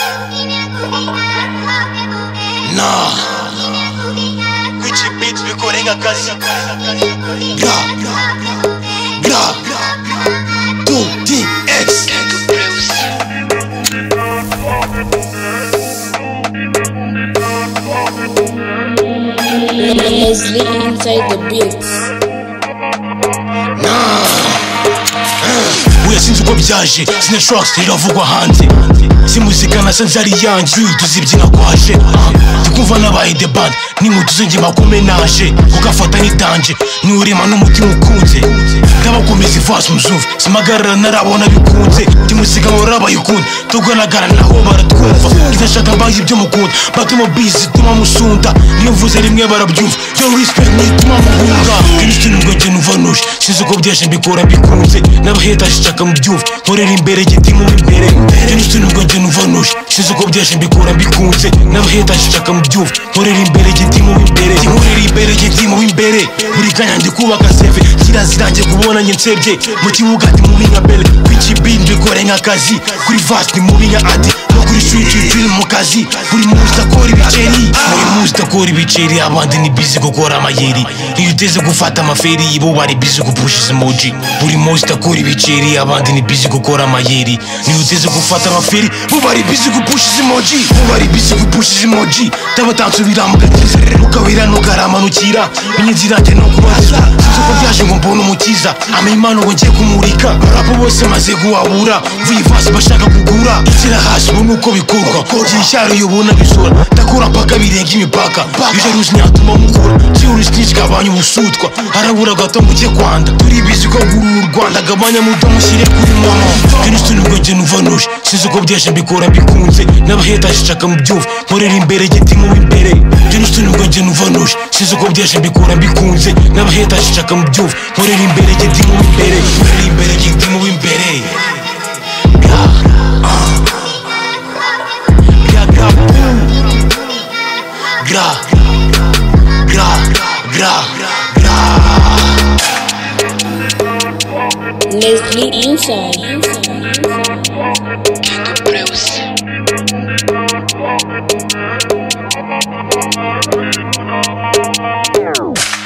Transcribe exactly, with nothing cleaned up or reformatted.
Nah, Gucci Beats bikorega akazi. Gra, gra, two D X. Leslie inside the beats. Nah, Uya sinzi uko byaje, Zine Tracks riravugwa hanze. Si muzika nasanze ari yanjye, tuzibyina kwaje. Tukumva nabaye the band, n'inkweto zanjye bakomenaje. Ugafata n'idanje, nurema n'umutima ukunze. Ndabakomeza ivasi muzumva, simagarara narabona bikunze. Timuzika warabayikunda, tuganagara naho baratwumva. Ndashaka mbaye ibyo mukunda, batuma busy tuma musunda. Niyo mvuze rimwe barabyumva, yo respect nituma muhunga. Kristo nubwo njye nuvanuje, sinzi uko byaje mbikora bikunze. N'abaheta shaka mubyumva, nkorera imbere gitimo imbere. Kristo nubwo njye nuvanuje, sinzi uko byaje mbikora bikunze. N'abaheta shaka mubyumva, nkorera imbere gitimo imbere. Nkorera imbere gitimo imbere. Buri kanya ndi kubaka seve, kiraziranje kubona njye nsebye. Mu kibuga ndi mubi nka Bele, Gucci Beats mbikore nk'akazi. Kuri Vast ni mubi nka Adi, no kuri street turi mu kazi. Buri munsi ndakora ibiceri, buri munsi ndakora ibiceri. Abandi ni busy gukora amayeri, iyo uteze gufata amaferi bo bari busy gupusha emoji. Buri munsi ndakora ibiceri, abandi ni busy gukora amayeri, iyo uteze gufata amaferi bo bari busy gupusha emoji. Bo bari busy gupusha emoji. Tabatanzubira mu gatiza, mukawira no karamanukira. Menye inzira njye no kubaza, sinzi uko byaje ngo mbone umukiza. Ama impano ngo njye kumurika, barapo bose maze guhabura. Mvuye ivasi bashaka kugura, nshyira hasi ubu nuko bikorwa. Gishyaro yobona bisura, ndakura mpaka birenga imipaka. Ije ruzi ntiyatuma mukura, kiuri snitch gabanya ubusutwa. Harabura gato mujye Rwanda, turi busy ko guru u Rwanda. Gabanya muto mushyire kuri mama. Kristo nubwo njye nuvanuje, sinzi uko byaje mbikora bikunze. N'abaheta shaka mubyumva, nkorera imbere gitimo imbere. Kristo nubwo njye nuvanuje, sinzi uko byaje mbikora bikunze. N'abaheta shaka mubyumva, nkorera imbere gitimo imbere. Nkorera imbere gitimo imbere. Gra, gra, gra, gra. Leslie inside. Bruce.